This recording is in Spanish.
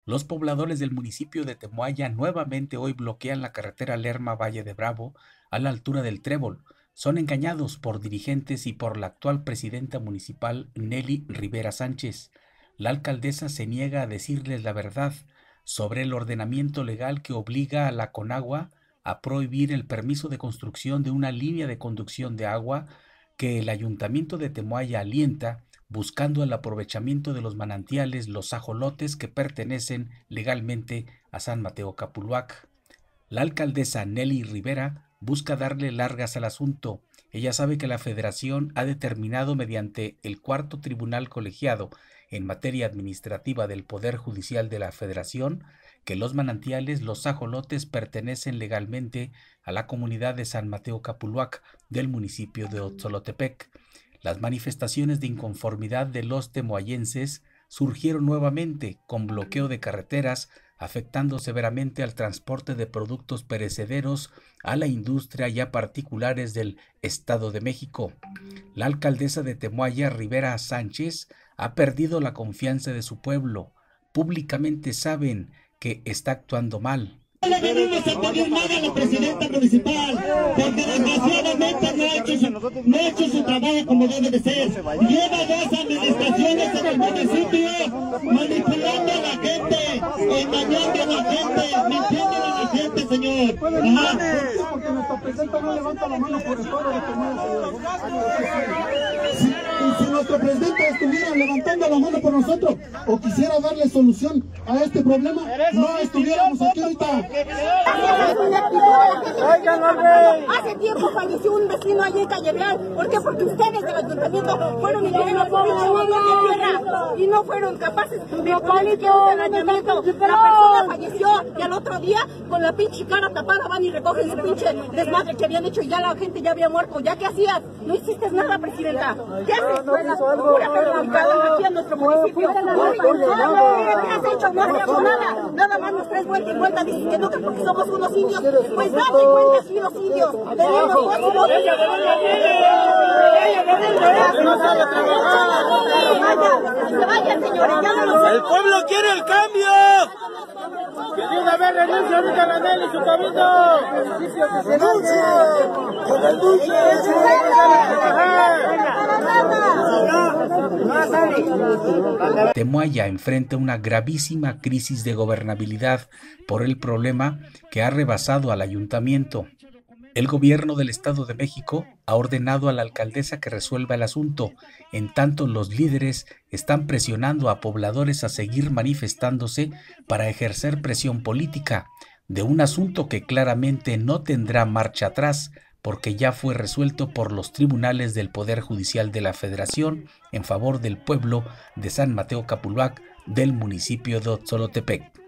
Los pobladores del municipio de Temoaya nuevamente hoy bloquean la carretera Lerma-Valle de Bravo a la altura del Trébol. Son engañados por dirigentes y por la actual presidenta municipal Nelly Rivera Sánchez. La alcaldesa se niega a decirles la verdad sobre el ordenamiento legal que obliga a la Conagua a prohibir el permiso de construcción de una línea de conducción de agua que el ayuntamiento de Temoaya alienta, buscando el aprovechamiento de los manantiales, los ajolotes que pertenecen legalmente a San Mateo Capuluac. La alcaldesa Nelly Rivera busca darle largas al asunto. Ella sabe que la Federación ha determinado mediante el cuarto tribunal colegiado en materia administrativa del Poder Judicial de la Federación que los manantiales, los ajolotes, pertenecen legalmente a la comunidad de San Mateo Capuluac del municipio de Otzolotepec. Las manifestaciones de inconformidad de los temoayenses surgieron nuevamente con bloqueo de carreteras, afectando severamente al transporte de productos perecederos, a la industria y a particulares del Estado de México. La alcaldesa de Temoaya, Rivera Sánchez, ha perdido la confianza de su pueblo. Públicamente saben que está actuando mal. No le venimos a pedir nada a la presidenta municipal, porque desgraciadamente no ha hecho su trabajo como debe de ser. Lleva 2 administraciones en el municipio manipulando a la gente, engañando a la gente, mintiendo a la gente, señor. Porque nuestra presidenta no levanta la mano por el pueblo de Temoaya. Si nuestro presidente estuviera levantando la mano por nosotros o quisiera darle solución a este problema, no estuviéramos aquí ahorita. Hace tiempo falleció un vecino allí en Calle Real. ¿Por qué? Porque ustedes del ayuntamiento fueron y dieron tierra y no fueron capaces de poner el ayuntamiento. La persona falleció y al otro día con la pinche cara tapada van y recogen su pinche desmadre que habían hecho y ya la gente ya había muerto. ¿Ya qué hacías? No hiciste nada, presidenta. ¿Qué haces? Pura perjudicada aquí en nuestro municipio. ¿Qué has hecho? No has hecho nada. Nada más nos traes vuelta y vuelta. Dices que no, que porque somos unos indios. Pues date cuenta si los indios tenemos voz y voz. Que vayan, señores. El pueblo quiere el cambio. Que de una vez renuncie ahorita la Nelly y su cabildo. Que se renuncie. Temoaya enfrenta una gravísima crisis de gobernabilidad por el problema que ha rebasado al ayuntamiento. El gobierno del Estado de México ha ordenado a la alcaldesa que resuelva el asunto, en tanto los líderes están presionando a pobladores a seguir manifestándose para ejercer presión política de un asunto que claramente no tendrá marcha atrás, porque ya fue resuelto por los tribunales del Poder Judicial de la Federación en favor del pueblo de San Mateo Capuluac del municipio de Otzolotepec.